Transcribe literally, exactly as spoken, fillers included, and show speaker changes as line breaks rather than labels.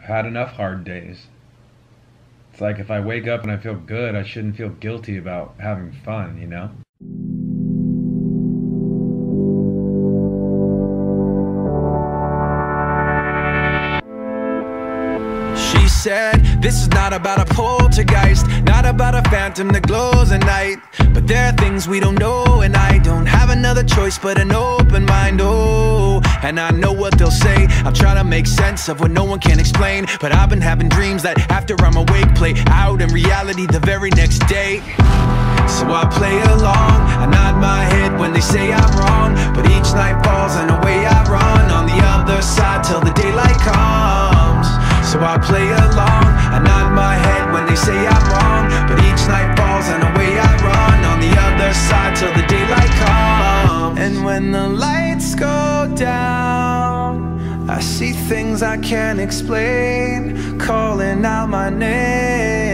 had enough hard days. It's like if I wake up and I feel good, I shouldn't feel guilty about having fun, you know?
She said, this is not about a poltergeist, not about a phantom that glows at night. But there are things we don't know, and I don't have another choice but an open mind. Oh, and I know what they'll say. I'm trying to make sense of what no one can explain, but I've been having dreams that after I'm awake play out in reality the very next day. So I play along, I nod my head when they say I'm wrong, but each night falls and away I run on the other side till the daylight comes. So I play along, I nod my head when they say I'm wrong, but each night falls and away I run on the other side till the daylight comes. And when the lights go down, I see things I can't explain, calling out my name.